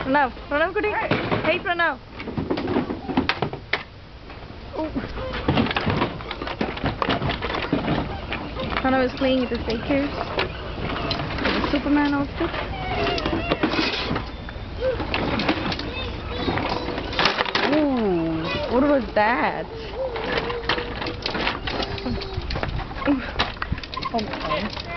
Pranav, Pranav, good day. Hey, Pranav. Oh. Pranav is playing with his figures. With the Superman outfit. Ooh, what was that? Oh.